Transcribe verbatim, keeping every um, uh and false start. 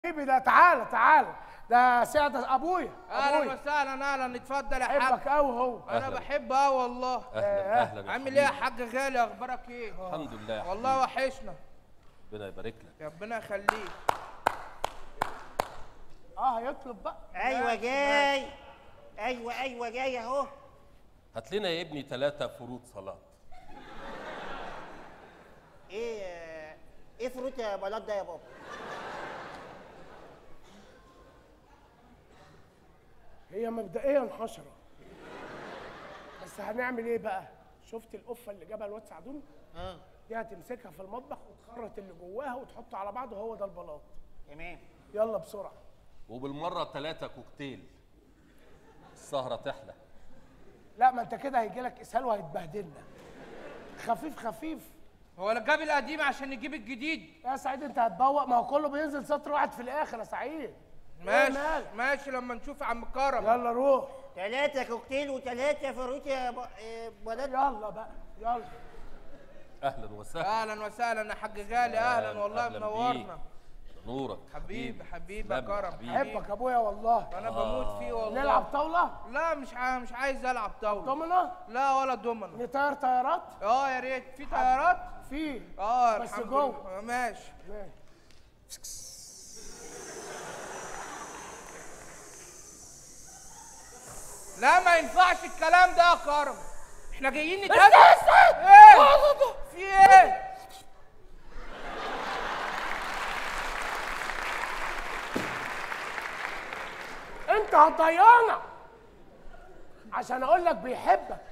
حبيبي ده تعالى تعالى ده سعادة ابويا. اهلا وسهلا. اهلا اتفضل يا حاج. بحبك قوي هو. انا بحبه قوي والله. اهلا اهلا. عامل ايه يا حاج غالي؟ اخبارك ايه؟ الحمد لله والله وحشنا. ربنا يبارك لك. ربنا يخليك. اه هيطلب بقى. ايوه جاي. ايوه ايوه جاي اهو. هات لنا يا ابني ثلاثة فروض صلاة. ايه ايه فروت يا بلاد ده يا بابا؟ هي مبدئيا حشرة، بس هنعمل ايه بقى؟ شفت القفة اللي جابها الواد سعدون؟ اه دي هتمسكها في المطبخ وتخرط اللي جواها وتحطه على بعضه، هو ده البلاط. تمام. يلا بسرعة. وبالمرة ثلاثة كوكتيل. السهرة تحلى. لا ما انت كده هيجيلك اسهال وهيتبهدلنا. خفيف خفيف. هو انا جاب القديم عشان نجيب الجديد؟ يا سعيد انت هتبوق، ما هو كله بينزل سطر واحد في الاخر يا سعيد. ماشي ماشي لما نشوف يا عم كرم. يلا روح. ثلاثة كوكتيل وثلاثة فروت يا ب... إيه بلاد. يلا بقى يلا. اهلا وسهلا. اهلا وسهلا يا حاج غالي. اهلا والله منورنا. نورك حبيبي حبيبي يا كرم. بحبك ابويا والله. انا بموت فيه والله. نلعب طاولة؟ لا مش ع... مش عايز العب طاولة. دومنا؟ لا ولا دومنا. نطير طيارات؟ اه يا ريت. في طيارات؟ في اه بس الحمد جوه. لله. ماشي ماشي. لا ما ينفعش الكلام ده يا كرم. احنا جايين نتقابل. ايه؟ في ايه؟ انت هتضيعنا عشان اقول لك بيحبك.